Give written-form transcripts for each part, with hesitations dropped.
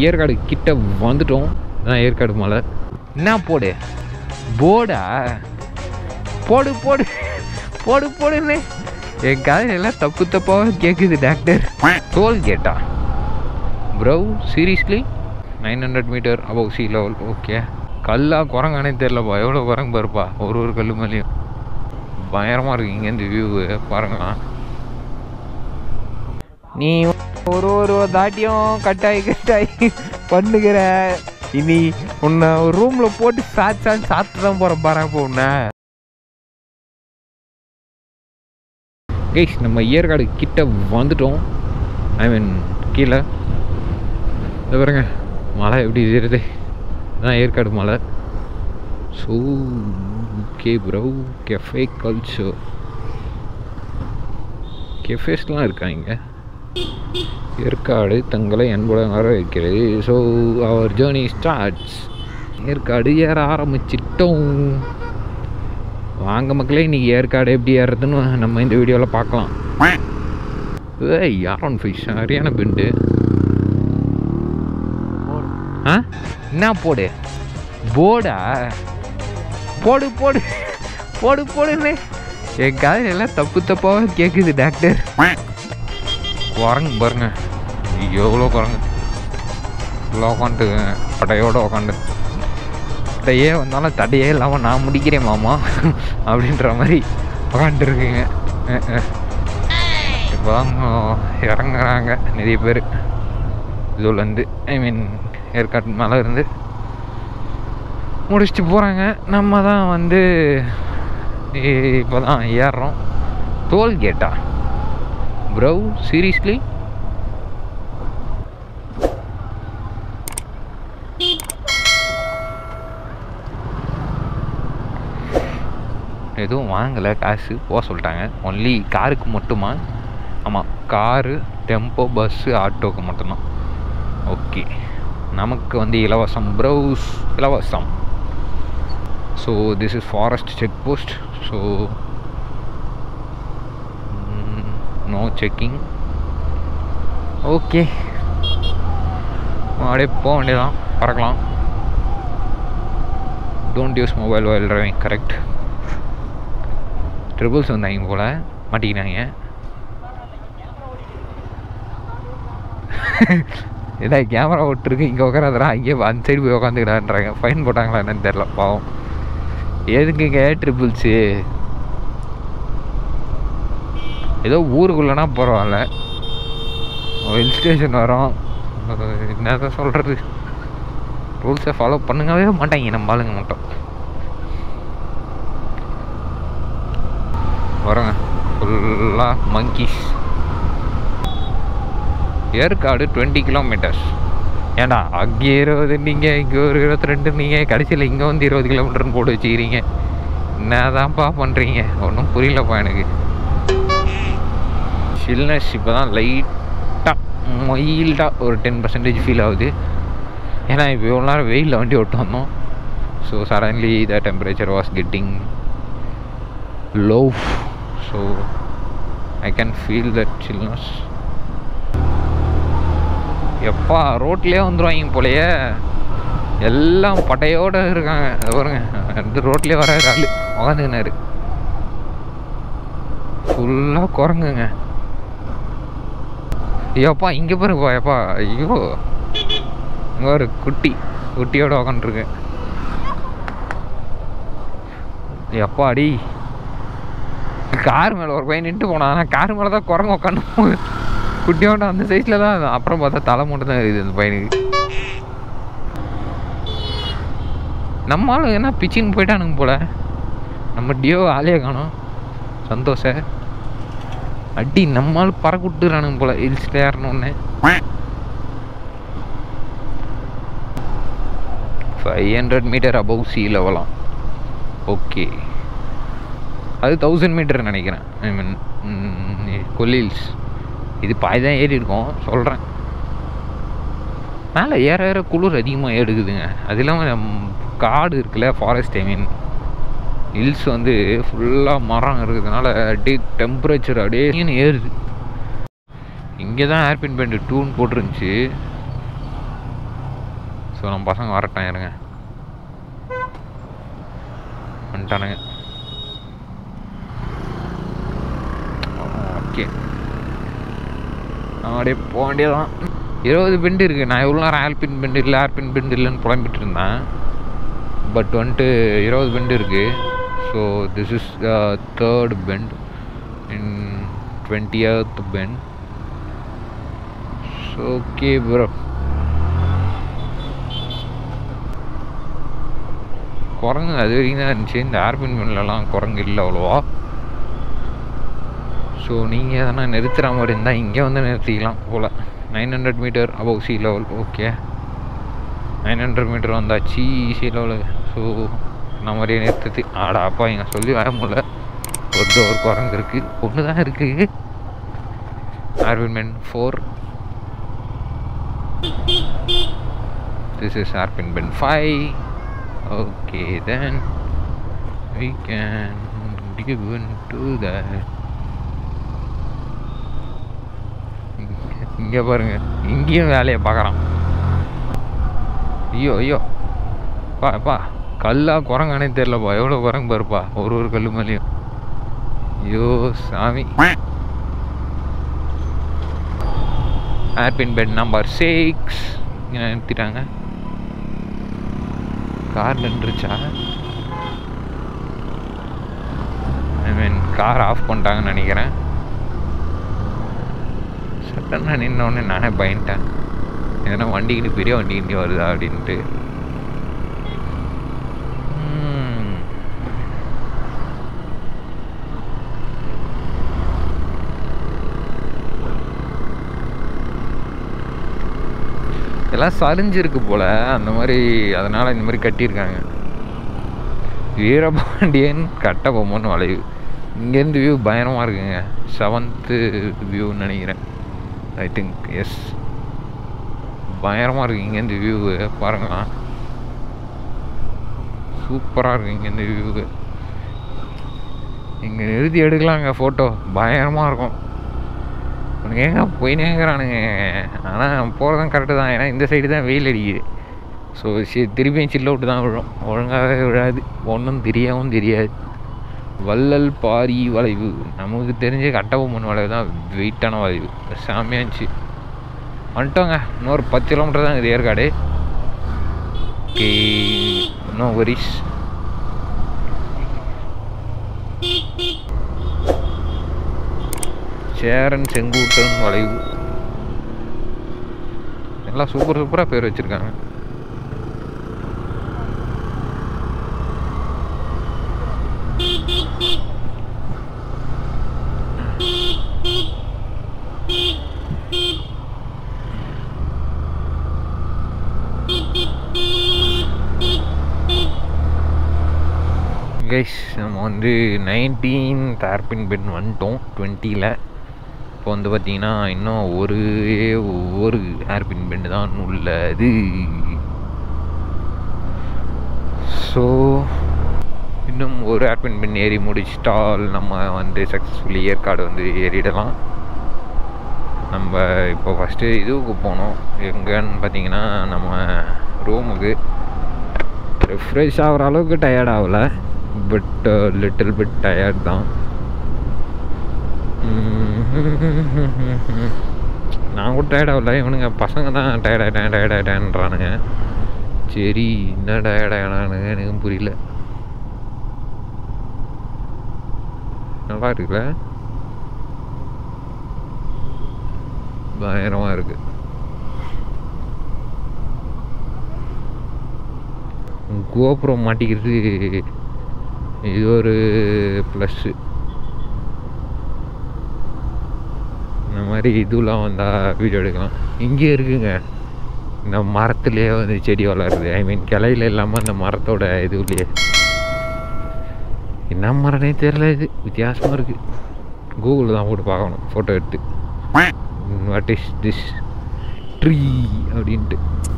ஏற்காடு கிட்ட வந்துட்டோம். அதான் ஏற்காடு மலை. என்ன போடு போர்டா போடு போடு போடு போடுன்னு என் காதில் எல்லாம் தப்பு தப்பாக கேட்குது டாக்டர். டோல்கேட்டா bro? Seriously 900 metre above sea level. Okay. கல்லா குரங்கானே தெரிலப்பா. எவ்வளோ குரங்கு பாருப்பா ஒரு கல் மேலேயும். பயங்கரமாக இருக்கு இங்கேருந்து வியூவு பாருங்களா. நீ ஒரு தாட்டியும் கட்டாயி பண்ணுகிற. இனி உன்னை ஒரு ரூமில் போட்டு சாத்து தான் போகிற பாருப்போ உன்னை. கைஸ் நம்ம ஏற்காடு கிட்ட வந்துட்டோம். ஐ மீன் கீழே இதை பாருங்க மலை எப்படி தெரியுது. இதுதான் ஏற்காடு மலை. So okay bro. Cafe culture கெஃபேஸ்லாம் இருக்கா இங்கே. ஏற்காடு தங்களை அன்புடன் வரவேற்கிறது. ஸோ அவர் ஜேர்னி ஸ்டார்ட்ஸ். ஏற்காடு ஏற ஆரம்பிச்சிட்டோம். வாங்க மக்களே, இன்றைக்கி ஏற்காடு எப்படி ஏறுறதுன்னு நம்ம இந்த வீடியோவில் பார்க்கலாம். யாரோன் ஃபிஷ் சரியான பெண்டு. என்ன போடு போர்டா போடு போடு போடு போடுன்னு என் காதில் எல்லாம் தப்பு தப்பாக கேட்குது டாக்டர். குரங்கு பாருங்க எவ்வளோ குரங்கு. இவ்வளோ உட்காந்து படையோடு உட்காந்து தடையே வந்தாலும் தடையே இல்லாமல் நான் முடிக்கிறேன் மாமா அப்படின்ற மாதிரி உட்காந்துருக்குங்க. இப்போ தான் இறங்குறாங்க நிறைய பேர் இதுலேருந்து. ஐ மீன் ஏற்காட்டு மேலே இருந்து முடிச்சுட்டு போகிறாங்க. நம்ம தான் வந்து இப்போ தான் ஏறுறோம். டோல்கேட்டா ப்ரோ? சீரியஸ்லி எதுவும் வாங்கலை, காசு போக சொல்லிட்டாங்க. ஒன்லி காருக்கு மட்டுமா? ஆமாம், காரு, டெம்போ, பஸ்ஸு, ஆட்டோவுக்கு மட்டும்தான். ஓகே, நமக்கு வந்து இலவசம் ப்ரௌஸ், இலவசம். So this is forest check post. So no checking. Okay, அப்படியே போக வேண்டியதான், பறக்கலாம். Don't use mobile while driving. Correct. Triples வந்தாங்க போல், மாட்டிக்கினாங்க. ஏதா கேமரா விட்டுருக்கு இங்கே உட்காராதரா, இங்கே அந்த சைடு போய் உட்காந்துக்கிறான்றாங்க. ஃபைன் போட்டாங்களா என்னன்னு தெரில பாவம். எதுக்குங்க ட்ரிபிள்ஸு? ஏதோ ஊருக்குள்ளனா பரவாயில்ல, ஹில் ஸ்டேஷன் வரோம், என்னதான் சொல்கிறது, ரூல்ஸை ஃபாலோ பண்ணுங்கவே மாட்டாங்க நம்ம ஆளுங்க மட்டும். வரோங்க ஃபுல்லாக மங்கீஸ். ஏற்காடு 20 கிலோமீட்டர்ஸ். ஏண்டா அங்கே 20 நீங்கள், இங்கே ஒரு 22 நீங்கள், கடைசியில் இங்கே வந்து 20 கிலோமீட்டர்னு போட்டு வச்சுக்கிறீங்க. என்னதான்ப்பா பண்ணுறீங்க? ஒன்றும் புரியலப்பா எனக்கு. சில்னஸ் இப்போ தான் லைட்டாக மைல்டாக ஒரு 10% ஃபீல் ஆகுது. ஏன்னா இப்போ எவ்வளோ நேரம் வெயிலில் வண்டி ஓட்டு வந்தோம். So suddenly the temperature was getting low, so I can feel that chillness. எப்பா ரோட்லேயே வந்துடுவாங்க போலையே, எல்லாம் பட்டையோடு இருக்காங்க. பாருங்க, அந்த ரோட்லேயே வர ஆள் உக்காந்துக்கினாரு. ஃபுல்லாக குரங்குங்க. ஐயோப்பா இங்கே பாருங்கப்பா, எப்பா ஐயோ இங்கே ஒரு குட்டியோடு உக்காந்துருக்கு. எப்பா அடி, கார் மேலே ஒரு பையன் நின்று போனான். ஆனால் கார் மேலே தான் குரங்கு உட்காந்து போகுது. குட்டியோட அந்த சைஸில் தான். அப்புறம் பார்த்தா தலை மட்டும் தான் இருக்குது அந்த பையனுக்கு. நம்மளும் என்ன பிச்சின்னு போயிட்டானுங்க போல. நம்ம டியோ ஆளையே காணும். சந்தோஷ அடி நம்மளும் பறக்க விட்டுறானுங்க போல ஹில்ஸில் ஏறணுன்னு. 500 மீட்டர் அபவ் சி லெவலாம். ஓகே, அது 1000 மீட்டர் நினைக்கிறேன். ஐ மீன் கொல்லில்ஸ். இது பாதி தான் ஏறி இருக்கோம் சொல்கிறேன். மேலே ஏற ஏற குளிர் அதிகமாக எடுக்குதுங்க. அது இல்லாமல் காடு இருக்குல்ல, ஃபாரஸ்ட், ஐ மீன் ஹில்ஸ் வந்து ஃபுல்லாக மரம் இருக்கிறதுனால அப்படியே டெம்பரேச்சர் அப்படியே ஏறுது. இங்கே தான் ஏர்பின் பேண்ட் 2ன்னு போட்டிருந்துச்சு. ஸோ நம்ம பசங்க வரட்டும் இருங்க, வந்துட்டானுங்க. ஓகே, அப்படியே போக வேண்டியதான். 20 பெண்டு இருக்குது. நான் எவ்வளோ நேரம் ஆல்பின் பெண்டு இல்லை ஆர்பின் பெண்டு இல்லைன்னு புலம்பிட்டு இருந்தேன். பட் வந்துட்டு 20 பெண்டு இருக்குது. So this is the 3rd bend in 20th bend. So okay bro, குரங்கு அது வரைக்கும் தான் இருந்துச்சு. இந்த ஆர்பின் பெண்ட்லலாம் குரங்கு இல்லை அவ்வளோவா. ஸோ நீங்கள் எதனா நிறுத்துகிற மாதிரி இருந்தால் இங்கே வந்து நிறுத்திக்கலாம் போல். 900 metre above sea level. Okay, 900 metre வந்தாச்சு சி லெவலு. ஸோ நான் மாதிரியே நிறுத்துது. ஆடா அப்பா, இங்கே சொல்லி வர முடியல. ஒரு குரங்கு இருக்குது, ஒன்று தான் இருக்குது. Hairpin bend 4. This is hairpin bend 5. Okay then we can give into that. இங்கே பாருங்க, இங்கேயும் வேலையை பார்க்குறான். ஐயோ ஐயோ பா கல்லா குரங்கானே தெரிலப்பா. எவ்வளோ குரங்கு பாருப்பா ஒரு கல் மேலேயும். ஐயோ சாமி. ஆர்பின் பெட் நம்பர் 6 இங்கே நிறுத்திட்டாங்க. கார் நின்றுச்சா? ஐ மீன் கார் ஆஃப் பண்ணிட்டாங்கன்னு நினைக்கிறேன். சட்டன்னா நின்னோடனே நானே பயன்ட்டேன், எதனா வண்டிக்கிட்டு பெரிய வண்டிக்கிட்டே வருதா அப்படின்ட்டு. எல்லாம் சரிஞ்சிருக்கு போல் அந்த மாதிரி, அதனால் இந்த மாதிரி கட்டியிருக்காங்க. வீரபாண்டியன் கட்டபொம்மன் வளைவு. இங்கேருந்து வியூ பயங்கரமாக இருக்குங்க. 7th வியூன்னு நினைக்கிறேன். ஐ திங்க் எஸ், பயங்கரமாக இருக்குது இங்கேருந்து வியூவு. பாருங்களா, சூப்பராக இருக்குது இங்கேருந்து வியூவு. இங்கே நிறுத்தி எடுக்கலாங்க ஃபோட்டோ, பயங்கரமாக இருக்கும். உனக்கு ஏங்க போயினேங்கிறானுங்க. ஆனால் போகிறதும் கரெக்டு தான், ஏன்னா இந்த சைடு தான் வெயில் அடிக்குது. ஸோ திருப்பியும் சில்ல விட்டு தான் விழும், ஒழுங்காகவே விழாது, ஒன்றும் தெரியாமல் தெரியாது. வள்ளல் பாரி வளைவு நமக்கு தெரிஞ்ச கட்டபொம்மன் வளைவு தான் வெயிட்டான வளைவு. சாமியாச்சு. வந்துட்டோங்க, இன்னொரு 10 கிலோமீட்டர் தான் இது Yercaud. Okay, no worries. Cheran Senguttan வளைவு. எல்லாம் சூப்பராக பேர் வச்சுருக்காங்க. கைஸ், நம்ம வந்து 19th ஆர்பின் பெண்ட் வந்துட்டோம் 20ல். இப்போ வந்து பார்த்திங்கன்னா இன்னும் ஒரு ஹேர்பின் பெண்டு தான் உள்ளது. ஸோ இன்னும் ஒரு ஹேர்பின் பெண்ட் ஏறி முடிச்சிட்டால் நம்ம வந்து சக்ஸஸ்ஃபுல்லி ஏற்காடு வந்து ஏறிடலாம். நம்ம இப்போ ஃபஸ்ட்டு இதுவுக்கு போனோம். எங்கன்னு பார்த்தீங்கன்னா நம்ம ரூமுக்கு. ரெஃப்ரெஷ் ஆகிற அளவுக்கு டயர்ட் ஆகலை, பட் லிட்டில் பிட் டயர்ட் தான். நான் கூட டயர்டாகல, இவனுங்க பசங்க தான் டயர்டாயிட்டேன்றானுங்க. சரி, என்ன டயர்டானானுங்க எனக்கும் புரியல. நல்லா இருக்குல்ல, பயங்கரமாக இருக்கு. கோபுரம் மாட்டிக்கிறது இது ஒரு ப்ளஸ்ஸு. இந்த மாதிரி இதுலாம் வந்தால் வீடியோ எடுக்கலாம். இங்கே இருக்குங்க, இந்த மரத்துலேயே வந்து செடி வளருது. ஐ மீன் கிளையில இல்லாமல் அந்த மரத்தோட இதுலேயே. என்ன மரனே தெரில, இது வித்தியாசமாக இருக்குது. கூகுளில் தான் போட்டு பார்க்கணும் ஃபோட்டோ எடுத்து. வாட் இஸ் திஸ் ட்ரீ அப்படின்ட்டு.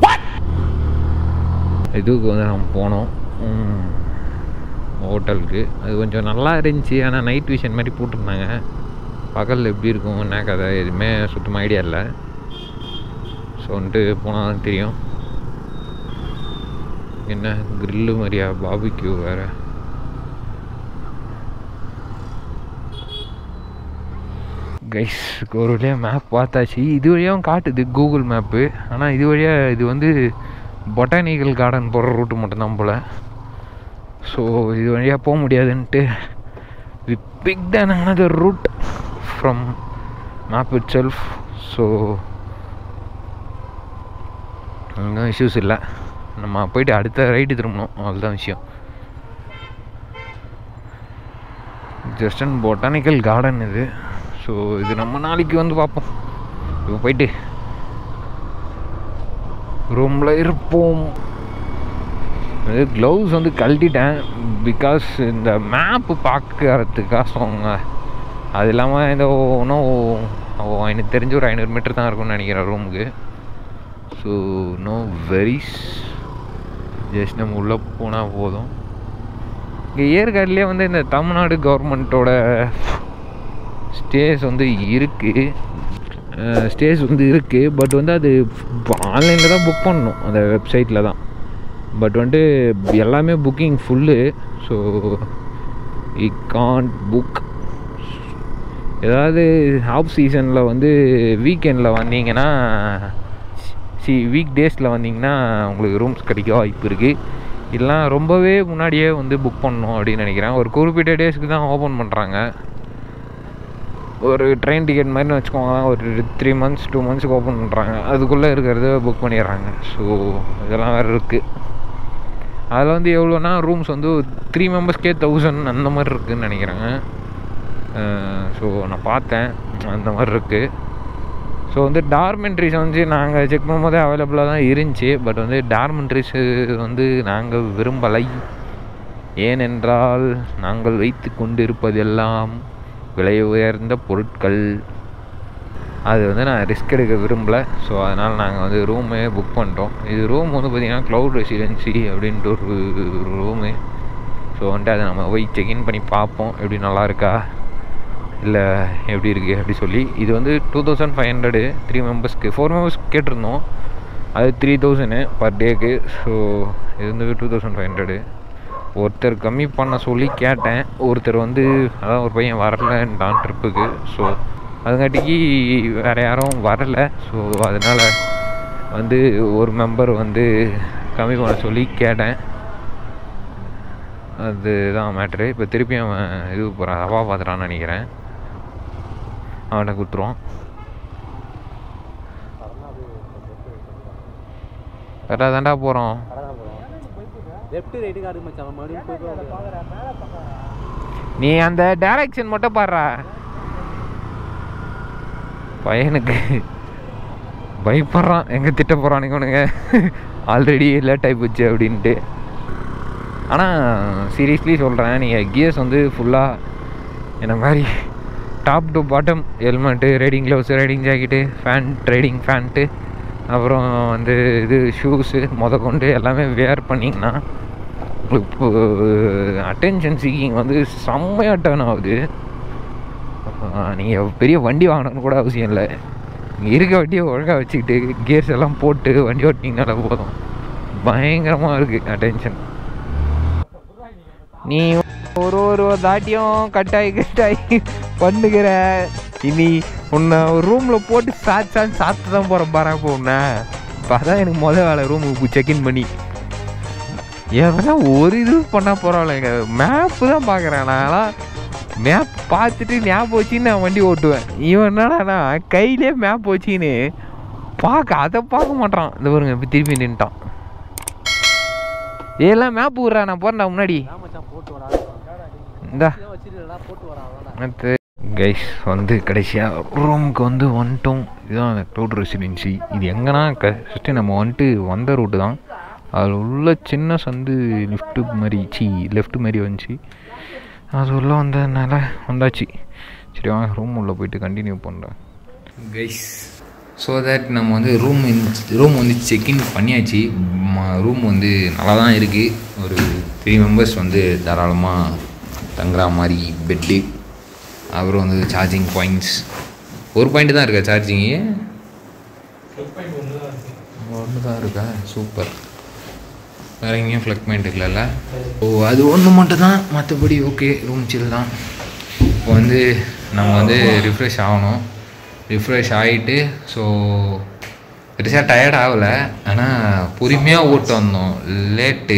இதுக்கு வந்து நம்ம போனோம் ஹோட்டலுக்கு. அது கொஞ்சம் நல்லா இருந்துச்சு, ஆனால் நைட் விஷன் மாதிரி போட்டிருந்தாங்க. பகலில் எப்படி இருக்கும் என்ன கதை எதுவுமே சுத்தமாக ஐடியா இல்லை. ஸோ வந்துட்டு போனால் தான் தெரியும். என்ன கிரில்லு மாதிரியா, பாபிக்யூ வேறு. கைஸ் ஒரு வழியாக மேப் பார்த்தாச்சு. இது வழியாகவும் காட்டுது கூகுள் மேப்பு. ஆனால் இது வழியாக இது வந்து பொட்டானிக்கல் கார்டன் போகிற ரூட்டு மட்டும்தான் போல். ஸோ இது வழியாக போக முடியாதுன்ட்டு we picked another route from map itself. So ஒன்றும் இஷ்யூஸ் இல்லை. நம்ம போயிட்டு அடுத்த ரைட்டு திரும்பணும், அவ்வளோதான் விஷயம். ஜஸ்ட் அண்ட் பொட்டானிக்கல் கார்டன் இது. ஸோ இது நம்ம நாளைக்கு வந்து பார்ப்போம். இப்போ போயிட்டு ரூமில் இருப்போம். க்ளவுஸ் வந்து கழட்டிட்டேன், பிகாஸ் இந்த மேப்பு பார்க்கறதுக்காக சொன்னாங்க. அது இல்லாமல் இந்த இன்னும் எனக்கு தெரிஞ்ச ஒரு 500 மீட்டர் தான் இருக்கும்னு நினைக்கிறேன் ரூமுக்கு. ஸோ நோ வெரிஸ், ஜஸ்ட் நம்ம உள்ளே போனால் போதும். இங்கே ஏற்காடுலேயே வந்து இந்த தமிழ்நாடு கவர்மெண்ட்டோட ஸ்டேஸ் வந்து இருக்குது. பட் வந்து அது ஆன்லைனில் தான் புக் பண்ணணும், அந்த வெப்சைட்டில் தான். பட் வந்துட்டு எல்லாமே booking full. So we can't book. ஏதாவது ஆஃப் சீசனில் வந்து வீக்கெண்டில் வந்தீங்கன்னா, வீக் டேஸில் வந்தீங்கன்னா உங்களுக்கு ரூம்ஸ் கிடைக்க வாய்ப்பு இருக்குது. இல்லைனா ரொம்பவே முன்னாடியே வந்து புக் பண்ணணும் அப்படின்னு நினைக்கிறேன். ஒரு குறிப்பிட்ட டேஸ்க்கு தான் ஓப்பன் பண்ணுறாங்க. ஒரு ட்ரெயின் டிக்கெட் மாதிரின்னு வச்சுக்கோங்க, ஒரு 3 months 2 monthsக்கு ஓப்பன் பண்ணுறாங்க. அதுக்குள்ளே இருக்கிறத புக் பண்ணிடுறாங்க. ஸோ இதெல்லாம் வேறு இருக்குது. அதில் வந்து எவ்வளோனா ரூம்ஸ் வந்து 3 members 1000 அந்த மாதிரி இருக்குதுன்னு நினைக்கிறேங்க. ஸோ நான் பார்த்தேன் அந்த மாதிரி இருக்குது. ஸோ வந்து டார்மெண்ட்ரிஸ் வந்து நாங்கள் செக் பண்ணும்போதே அவைலபிளாக தான் இருந்துச்சு. பட் வந்து டார்மெண்ட்ரிஸு வந்து நாங்கள் விரும்பலை. ஏனென்றால் நாங்கள் வைத்து கொண்டு இருப்பதெல்லாம் விலை உயர்ந்த பொருட்கள். அது வந்து நான் ரிஸ்க் எடுக்க விரும்பலை. ஸோ அதனால் நாங்கள் வந்து ரூமே புக் பண்ணிட்டோம். இது ரூம் வந்து பார்த்திங்கன்னா க்ளவுட் ரெசிடென்சி அப்படின்ட்டு ஒரு ரூமு. ஸோ வந்துட்டு அதை நம்ம போய் செக்இன் பண்ணி பார்ப்போம், எப்படி நல்லா இருக்கா இல்லை எப்படி இருக்குது அப்படி சொல்லி. இது வந்து 2500 3 members-க்கு. 4 members கேட்டிருந்தோம், அது 3000 பர் டேக்கு. ஸோ இது வந்து 2500. ஒருத்தர் கம்மி பண்ண சொல்லி கேட்டேன். ஒருத்தர் வந்து அதான் ஒரு பையன் வரலன்றான் ட்ரிப்புக்கு. ஸோ அதுங்காட்டிக்கு வேறு யாரும் வரலை. ஸோ அதனால் வந்து ஒரு மெம்பர் வந்து கம்மி பண்ண சொல்லி கேட்டேன். அதுதான் மேட்ரு. இப்போ திருப்பி அவன் இது போகிறான், அவா பார்த்துட்டான்னு நினைக்கிறேன். அவன்கிட்ட கொடுத்துருவான். கரெக்டாக தாண்டா போகிறோம். நீ அந்த டைரக்ஷன் மட்டும் பாடுறா. பையனுக்கு பயப்படுறான், எங்கே திட்ட போகிறானுங்க உனங்க ஆல்ரெடி லேட் ஆகி போச்சு அப்படின்ட்டு. ஆனால் சீரியஸ்லி சொல்கிறேன், நீங்கள் கியர்ஸ் வந்து ஃபுல்லாக என்ன மாதிரி top to bottom helmet, riding gloves, riding jacket, riding pant, அப்புறம் வந்து இது ஷூஸு கொண்டு எல்லாமே வேர் பண்ணிங்கன்னா உங்களுக்கு அட்டென்ஷன் சீக்கிங் வந்து செம்மையாக டர்ன் ஆகுது. நீங்கள் பெரிய வண்டி வாங்கணும்னு கூட அவசியம் இல்லை. நீங்கள் இருக்க வண்டியை ஒழுங்காக வச்சுக்கிட்டு கியர்ஸ் எல்லாம் போட்டு வண்டி ஓட்டிங்கனால போதும், பயங்கரமாக இருக்குது அட்டென்ஷன். நீ ஒரு தாட்டியும் கட்டாயி பண்ணுகிற. இனி உன்னை ஒரு ரூமில் போட்டு சாத்து தான் போகிற பாரா இப்போ உன்னை. இப்போ அதான் எனக்கு மொதல் வேலை, ரூமுக்கு செக்இன் பண்ணி. ஏன்னா ஒரு இது பண்ணால் பரவாயில்லைங்க, மேப்பு தான் பார்க்குறேன். நான்லாம் மேப் பார்த்துட்டு ஞாபகம் வச்சுன்னு நான் வண்டி ஓட்டுவேன். இவன் என்னடாண்ணா கையிலே மேப் வச்சின்னு அதை பார்க்க மாட்டான். இந்த பாருங்க இப்போ திருப்பி நின்ட்டான். இதெல்லாம் மேப் விட்றா, நான் போகிறேன்டா முன்னாடி. இந்தா கைஸ் வந்து கடைசியாக ரூமுக்கு வந்து வந்துட்டோம். இதுதான் அந்த க்ளவுட் ரெசிடென்சி. இது எங்கன்னா ஃபஸ்ட்டு நம்ம வந்துட்டு வந்த ரூட்டு தான். அதில் உள்ள சின்ன சந்து லெஃப்ட் மாதிரி வந்துச்சு. அது உள்ளே வந்ததுனால வந்தாச்சு. சரி வாங்க ரூம் உள்ளே போயிட்டு கண்டினியூ பண்ணுறேன் கைஸ். ஸோ தட் நம்ம வந்து ரூம் வந்து செக்இன் பண்ணியாச்சு. ரூம் வந்து நல்லா தான் இருக்குது. ஒரு 3 members வந்து தாராளமாக தங்குற மாதிரி பெட்டு, அப்புறம் வந்து சார்ஜிங் பாயிண்ட்ஸ். ஒரு பாயிண்ட் தான் இருக்கா சார்ஜிங்கு? ஒன்று தான் இருக்கா? சூப்பர். வேறு எங்கேயும் ஃப்ளக் பாயிண்ட் இல்லைல்ல. ஸோ அது ஒன்று மட்டும் தான், மற்றபடி ஓகே ரூம் சில் தான். இப்போ வந்து நம்ம வந்து ரிஃப்ரெஷ் ஆகணும். ரிஃப்ரெஷ் ஆகிட்டு ஸோ பெருசாக டயர்ட் ஆகலை, ஆனால் பொறுமையாக ஓட்டு வந்தோம். லேட்டு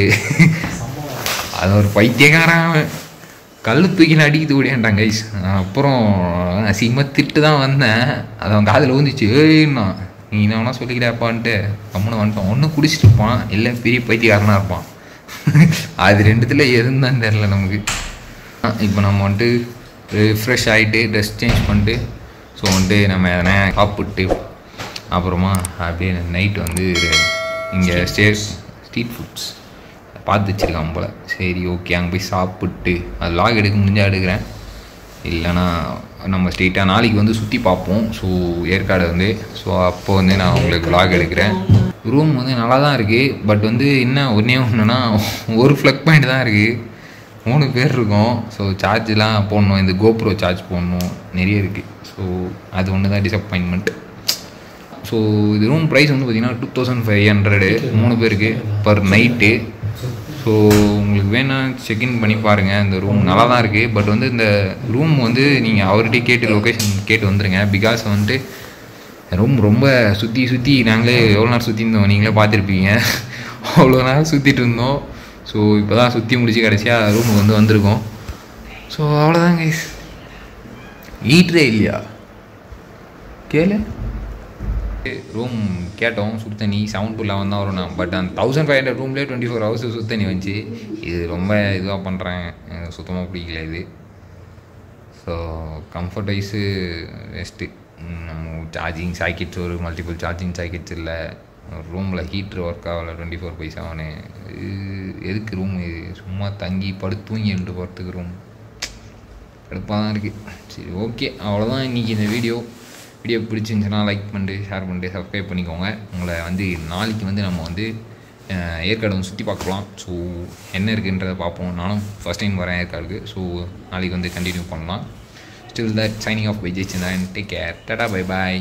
அது ஒரு பைத்தியக்காரன் கல் தூக்கின்னு அடிக்கிட்டு ஓடியான்ட்டாங்க கைஸ். அப்புறம் அசிங்கமாக திட்டு தான் வந்தேன். அது அவன் காதில் ஊந்துச்சு. ஏன்னா நீ என்ன வேணா சொல்லிக்கிட்டாப்பான்ட்டு கம்முன்னு வந்துட்டோன். ஒன்று குடிச்சிட்டு இருப்பான், இல்லை பெரிய பைத்தியக்காரனாக இருப்பான். அது ரெண்டுத்தில் எதுன்னு தெரில நமக்கு. இப்போ நம்ம வந்துட்டு ரிஃப்ரெஷ் ஆகிட்டு ட்ரெஸ் சேஞ்ச் பண்ணிட்டு ஸோ வந்துட்டு நம்ம எதனா சாப்பிட்டு அப்புறமா அப்படியே நைட்டு வந்து இங்கே ஸ்ட்ரீட் ஃபுட்ஸ் பார்த்து வச்சுருக்கான் போல். சரி ஓகே, அங்கே போய் சாப்பிட்டு அது லாக் எடுக்க முடிஞ்சால் எடுக்கிறேன், இல்லைனா நம்ம ஸ்ட்ரெயிட்டாக நாளைக்கு வந்து சுற்றி பார்ப்போம். ஸோ ஏற்காடு வந்து ஸோ அப்போ வந்து நான் உங்களுக்கு லாக் எடுக்கிறேன். ரூம் வந்து நல்லா தான் இருக்குது. பட் வந்து என்ன ஒன்றுனா ஒரு ஃப்ளக் பாயிண்ட் தான் இருக்குது. 3 பேர் இருக்கோம். ஸோ சார்ஜெலாம் போடணும், இந்த கோப்ரோ சார்ஜ் போடணும், நிறைய இருக்குது. ஸோ அது ஒன்று தான் டிசப்பாயின்மெண்ட். ஸோ இது ரூம் ப்ரைஸ் வந்து பார்த்திங்கன்னா 2500 3 பேருக்கு பர் நைட்டு. ஸோ உங்களுக்கு வேணால் செக்இன் பண்ணி பாருங்கள். இந்த ரூம் நல்லா தான் இருக்குது. பட் வந்து இந்த ரூம் வந்து நீங்கள் அவர்கிட்டே கேட்டு லொக்கேஷன் கேட்டு வந்துடுங்க. பிகாஸ் வந்துட்டு ரூம் ரொம்ப சுற்றி நாங்களே எவ்வளோ நேரம் சுற்றிருந்தோம் நீங்களே பார்த்துருப்பீங்க. அவ்வளோ நேரம் சுற்றிட்டு இருந்தோம். ஸோ இப்போ தான் சுற்றி முடிச்சு கடைசியாக ரூமுக்கு வந்து வந்திருக்கோம். ஸோ அவ்வளோதான் கைஸ். ஹீட்டரே இல்லையா கேளு. ரூம் கேட்டோம், சுடு தண்ணி 7 to 11 தான் வரும். பட் அந்த 1500 ரூம்லேயே 24 hours சுடு தண்ணி வந்துச்சு. இது ரொம்ப இதுவாக பண்ணுறேன், சுத்தமாக பிடிக்கல இது. So comfort wise best. நம்ம சார்ஜிங் சாக்கெட்ஸ் ஒரு மல்டிபிள் சார்ஜிங் சாக்கெட்ஸ் இல்லை. ரூமில் ஹீட்ரு ஒர்க் ஆகலை 24 பைசாவானே. எதுக்கு ரூம் இது, சும்மா தங்கி படுத்து தூங்கி எழுந்து போகிறதுக்கு ரூம் கடுப்பாக தான் இருக்குது. சரி ஓகே, அவ்வளோதான் இன்றைக்கி இந்த வீடியோ பிடிச்சிருந்துச்சுன்னா லைக் பண்ணிட்டு ஷேர் பண்ணிட்டு சப்ஸ்கிரைப் பண்ணிக்கோங்க. உங்களை வந்து நாளைக்கு வந்து நம்ம வந்து ஏற்காடு வந்து சுற்றி பார்க்கலாம். ஸோ என்ன இருக்குன்றதை பார்ப்போம். நானும் ஃபஸ்ட் டைம் வரேன் ஏற்காடுக்கு. ஸோ நாளைக்கு வந்து கண்டினியூ பண்ணலாம். Still that signing off by Jayachandran. Take care, tata, bye bye.